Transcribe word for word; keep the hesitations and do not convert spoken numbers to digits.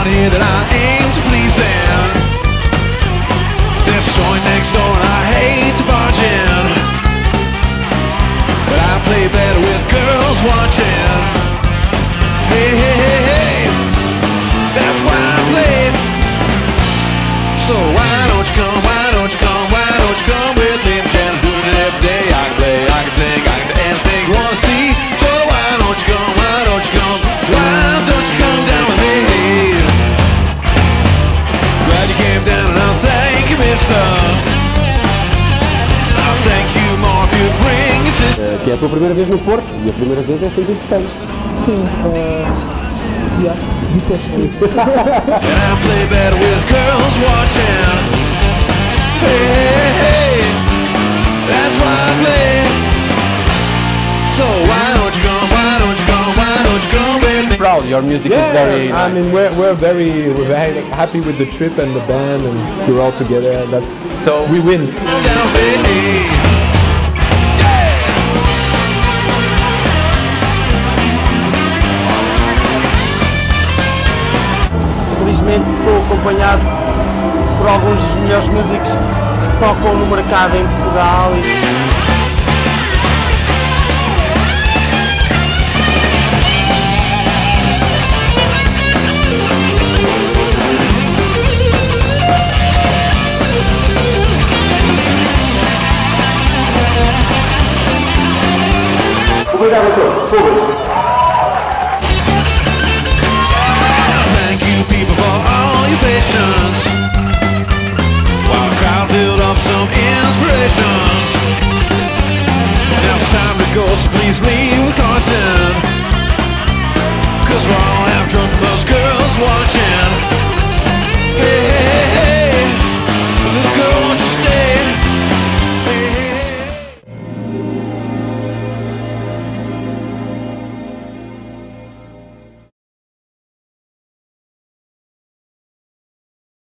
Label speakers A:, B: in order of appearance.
A: here that I aim to please them. There's a joint next door and I hate to barge in, but I play better with girls watching. Hey, hey, hey, hey, that's why I play. So why don't you come, why don't you come, why don't you come with me? I'm trying to do it every day. I can play, I can sing, I can do anything you wanna see. So why don't you come, why don't you come, why don't you come down with me? Glad you came down and I'll thank you, mister. I'll thank you more if you bring your sister.
B: Que é a tua primeira vez no Porto e a primeira vez é sempre importante.
C: Sim, uh... Yeah, disseste.
A: And I play better with girls watching. Hey, hey, hey, that's why I play. So why don't you come, why don't you come, why don't you come with me?
B: Proud, your music
D: yeah,
B: is very nice.
D: I mean, we're, we're very we're very happy with the trip and the band, and we're all together, and that's
B: So
D: we win.
A: Down, baby.
C: Felizmente estou acompanhado por alguns dos melhores músicos que tocam no mercado em Portugal. E...
E: Obrigado a todos.